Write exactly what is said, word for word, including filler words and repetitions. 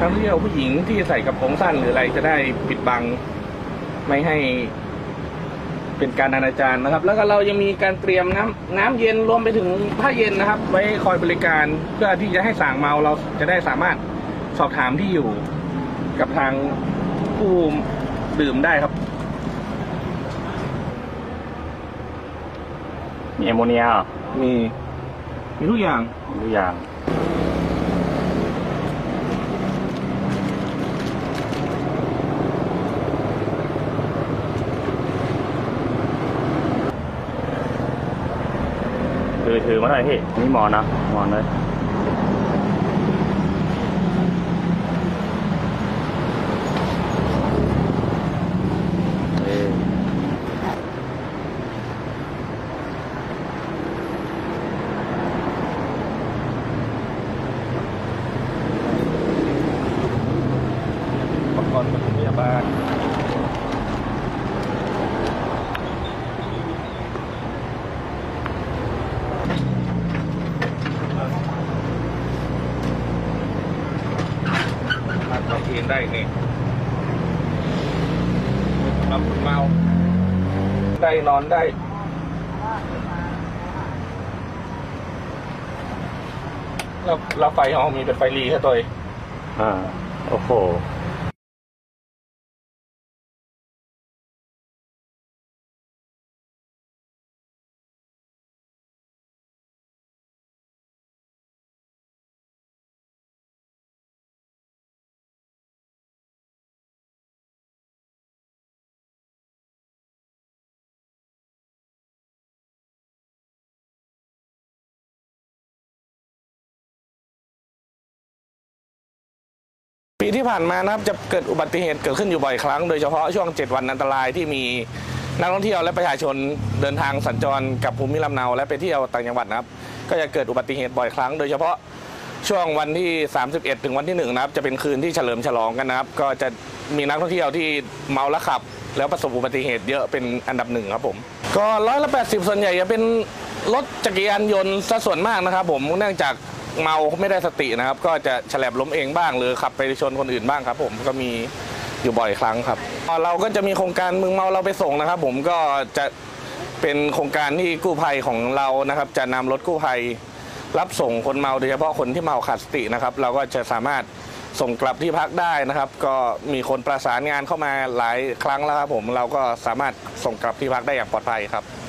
นักท่องเที่ยวผู้หญิงที่ใส่กระโปรงสั้นหรืออะไรจะได้ปิดบังไม่ให้เป็นการอนาจารนะครับแล้วก็เรายังมีการเตรียมน้ำน้ำเย็นรวมไปถึงผ้าเย็นนะครับไว้คอยบริการเพื่อที่จะให้ส่างเมาเราจะได้สามารถสอบถามที่อยู่กับทางผู้ดื่มได้ครับมีแอมโมเนียมีมีทุกอย่างทุกอย่างถือถือมาหน่อยพี่นี่หมอนนะหมอนเลยอุปกรณ์ปฐมพยาบาลเราเองได้ไงเราเมาได้นอนได้เราเราไฟของเรามีเป็นไฟรีแค่ตัวเองอ่าโอ้โหปีที่ผ่านมานะครับจะเกิดอุบัติเหตุเกิดขึ้นอยู่บ่อยครั้งโดยเฉพาะช่วงเจ็ดวันอันตรายที่มีนักท่องเที่ยวและประชาชนเดินทางสัญจรกับภูมิลำเนาและไปเที่ยวต่างจังหวัดนะครับก็จะเกิดอุบัติเหตุบ่อยครั้งโดยเฉพาะช่วงวันที่สามสิบเอ็ดถึงวันที่หนึ่งนะครับจะเป็นคืนที่เฉลิมฉลองกันนะครับก็จะมีนักท่องเที่ยวที่เมาแล้วขับแล้วประสบอุบัติเหตุเยอะเป็นอันดับหนึ่งครับผมก็ร้อยละแปดสิบส่วนใหญ่จะเป็นรถจักรยานยนต์ซะส่วนมากนะครับผมเนื่องจากเมาไม่ได้สตินะครับก็จะฉลับล้มเองบ้างหรือขับไปชนคนอื่นบ้างครับผมก็มีอยู่บ่อยครั้งครับเราก็จะมีโครงการมึงเมาเราไปส่งนะครับผมก็จะเป็นโครงการที่กู้ภัยของเรานะครับจะนำรถกู้ภัยรับส่งคนเมาโดยเฉพาะคนที่เมาขาดสตินะครับเราก็จะสามารถส่งกลับที่พักได้นะครับก็มีคนประสานงานเข้ามาหลายครั้งแล้วครับผมเราก็สามารถส่งกลับที่พักได้อย่างปลอดภัยครับ